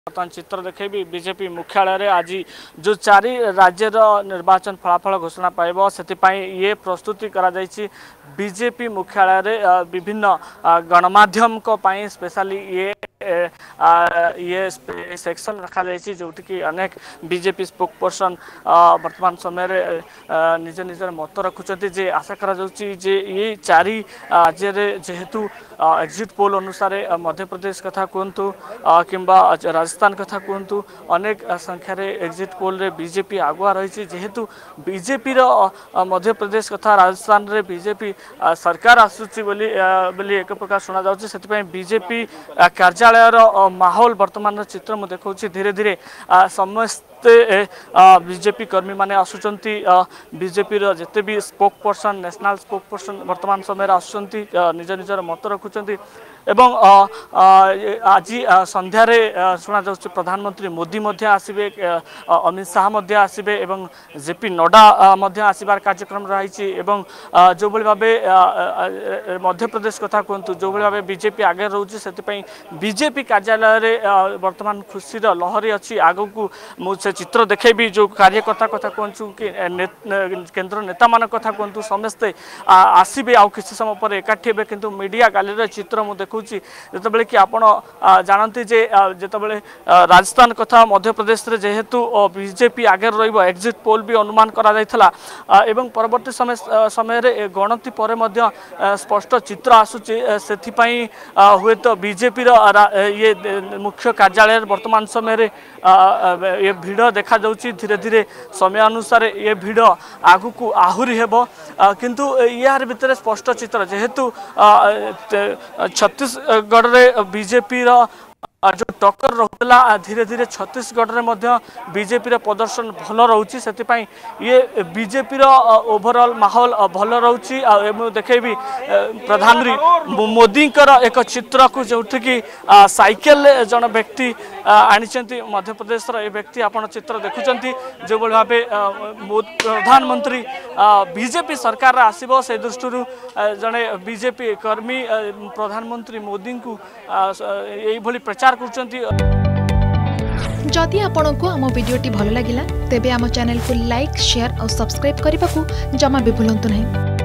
बर्तमान चित्र देखेबी बीजेपी मुख्यालय आज जो 4 राज्य निर्वाचन फलाफल घोषणा पाइब से ये प्रस्तुति करा बीजेपी मुख्यालय विभिन्न गणमाध्यम स्पेशली ये सेक्शन रखा जोटि कि अनेक बीजेपी स्पोक पर्सन वर्तमान समय निज निज मत रखुच्च जे आशा करा जे ये 4 राज्य जेहेतु एग्जिट पोल अनुसार मध्य प्रदेश कथा कहतु किंबा राजस्थान कथा कहतु अनेक संख्यार एग्जिट पोल रे बीजेपी आगुआ रही जेहेतु बीजेपी मध्य प्रदेश कथा राजस्थान रे बीजेपी सरकार आसूची बोली एक प्रकार शुणा जाउछि सेति बीजेपी कार्यालय माहौल वर्तमान चित्र मु देखौछि धीरे धीरे समस्त बीजेपी कर्मी माने आसुचंती बीजेपी जिते भी spokesperson national spokesperson वर्तमान समय आसुचंती निज निजर मत रखुचंती एवं आज संध्यार शुणा जाउछि प्रधानमंत्री मोदी मध्य आसिबे अमित शाह मध्य आसिबे एवं जेपी नड्डा मध्य आसिबार कार्यक्रम रही एवं जो भली भाबे मध्य प्रदेश कथा कहतु जो भली भाबे बीजेपी आगे रोचे से बीजेपी कार्यालय रे वर्तमान खुशीर लहरी अच्छी आगो को मुझे चित्र देखेबी जो कार्यकर्ता कथा कहूँ कि केंद्र नेता मान कथा कहतु समस्ते आसबे आउ किसी समय पर एकाठी हे किंतु मीडिया गैलरी चित्र मुझे देखुची जितेबाला कि आपण जानती जे जितेबाला राजस्थान कथा मध्य प्रदेश रे जेहेतु बीजेपी आगे रहिबो एग्जिट पोल भी अनुमान करा जायथला एवं परवर्ती समय रे गणति पर मध्य स्पष्ट चित्र आसुची सेथिपई हुए तो बीजेपी ये मुख्य कार्यालय वर्तमान समय रे ये भीड़ देखा जाउची धीरे धीरे समय अनुसार ये भीड़ आगु को आहुरी हेबो किंतु यार भितर स्पष्ट चित्र जेहेतु छत्तीसगढ़ रे बीजेपी जो टक्कर रोला धीरे धीरे छत्तीसगढ़ में बीजेपी प्रदर्शन भल रोचे से ये बीजेपी ओवरऑल माहौल भल रोची देखेबी प्रधानमंत्री मोदी एक चित्र को जो कि साइकेल जन व्यक्ति आनी मध्य प्रदेश ये व्यक्ति आप चित्र देखुंत जो भाव प्रधानमंत्री बीजेपी सरकार आसो से दृष्टि जड़े बीजेपी कर्मी प्रधानमंत्री मोदी को यही प्रचार जदि आपंक आम भिडी भल लगा तेब आम चैनल को लाइक शेयर और सब्सक्राइब करने को जमा भी भूलु नहीं।